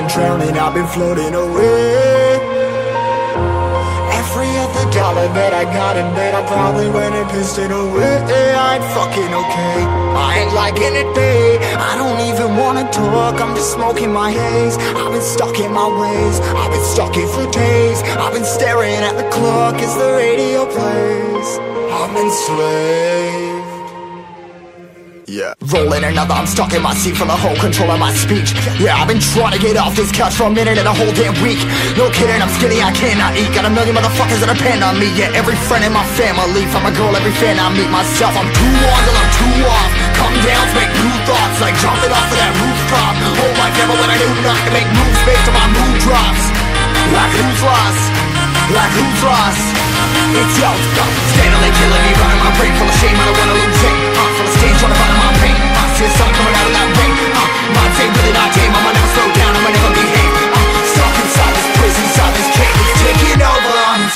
drowning, I've been floating away. Every other dollar that I got in bed, I probably went and pissed it away. I ain't fucking okay, I ain't liking it, babe. I don't even wanna talk, I'm just smoking my haze. I've been stuck in my ways, I've been stuck here for days. I've been staring at the clock as the radio plays. I'm enslaved. Yeah. Rolling another, I'm stuck in my seat for the whole control of my speech. Yeah, I've been trying to get off this couch for a minute and a whole damn week. No kidding, I'm skinny, I cannot eat. Got a million motherfuckers that depend on me. Yeah, every friend in my family, from a girl, every fan I meet myself. I'm too on till I'm too off. Come down to make new thoughts, like jumping off of that rooftop. Oh my God, but when I do not to make moves based on my mood drops. Like who's lost? Like who's lost? It's yo, steadily killing me, running my brain full of shame. I don't wanna lose it. Full of stage, trying to find my pain. See the sun coming out of that rain. Mind ain't really not tame. I'ma never slow down, I'ma never behave. Stuck inside this prison, inside this cage. It's taking over.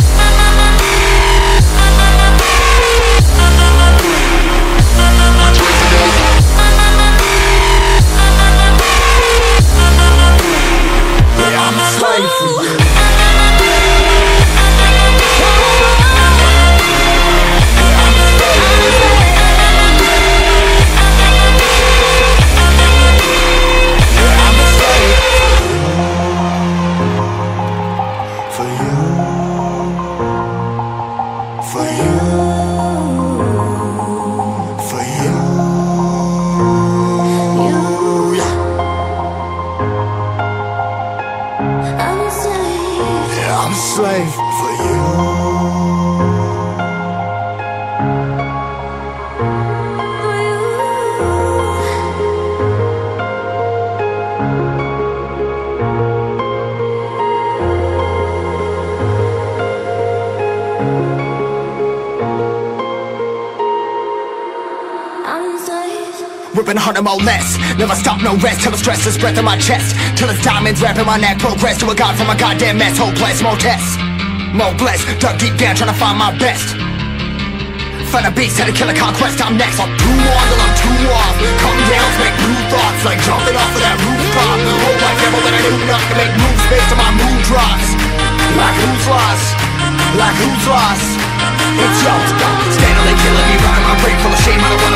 Yeah, I'm a slave for you. I'm a slave for you. Ripping harder, more less. Never stop, no rest. Till the stress is breath in my chest. Till it's diamonds wrapping my neck. Progress to a god from a goddamn mess. Hopeless, more tests, more blessed. Dug deep down trying to find my best. Find a beast, had to kill a conquest. I'm next. I'm too on till I'm too off. Come down to make new thoughts, like jumping off of that rooftop. Oh my God, but when I do not to make moves based on my mood drops. Like who's lost? Like who's lost? It's yo, steadily killing me, running my brain full of shame. I don't wanna